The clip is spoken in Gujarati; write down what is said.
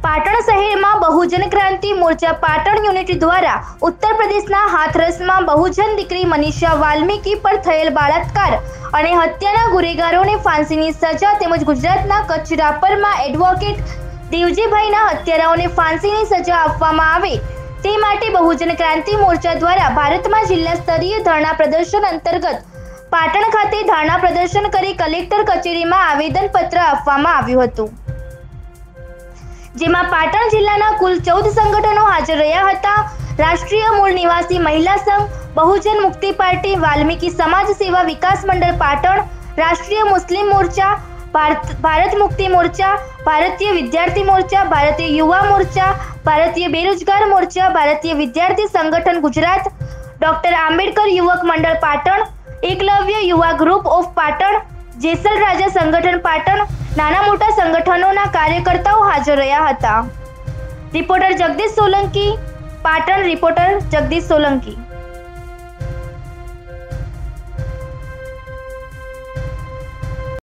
પાટણ શહેરમાં બહુજન ક્રાંતિ મોરચા પાટણ યુનિટ દ્વારા ઉત્તર પ્રદેશના હાથરસમાં બહુજન દીકરી મનીષા વાલ્મીકી પર થયેલ બળાત્કાર અને હત્યાના ગુનેગારોને ફાંસીની સજા તેમજ ગુજરાતના કચ્છ રાપરમાં એડવોકેટ દેવજીભાઈના હત્યારાઓને ફાંસીની સજા આપવામાં આવે તે માટે બહુજન ક્રાંતિ મોરચા દ્વારા ભારતમાં જિલ્લા સ્તરીય ધરણા પ્રદર્શન અંતર્ગત પાટણ ખાતે ધરણા પ્રદર્શન કરી કલેક્ટર કચેરીમાં આવેદનપત્ર આપવામાં આવ્યું હતું, જેમાં પાટણ જિલ્લાના કુલ 14 સંગઠનો હાજર રહ્યા હતા। રાષ્ટ્રીય મૂળ નિવાસી મહિલા સંઘ, બહુજન મુક્તિ પાર્ટી, વાલ્મીકી સમાજ સેવા વિકાસ મંડળ પાટણ, રાષ્ટ્રીય મુસ્લિમ મોરચા, ભારત મુક્તિ મોરચા, ભારતીય વિદ્યાર્થી મોરચા, ભારતીય યુવા મોરચા, ભારતીય બેરોજગાર મોરચા, ભારતીય વિદ્યાર્થી સંગઠન ગુજરાત, ડોક્ટર આંબેડકર યુવક મંડળ પાટણ, એકલવ્ય યુવા ગ્રુપ ઓફ પાટણ, જેસલ રાજા સંગઠન પાટણ, નાના મોટા સંગઠનોના કાર્યકર્તાઓ હાજર રહ્યા હતા। રિપોર્ટર જગદીશ સોલંકી, પાટણ। રિપોર્ટર જગદીશ સોલંકી।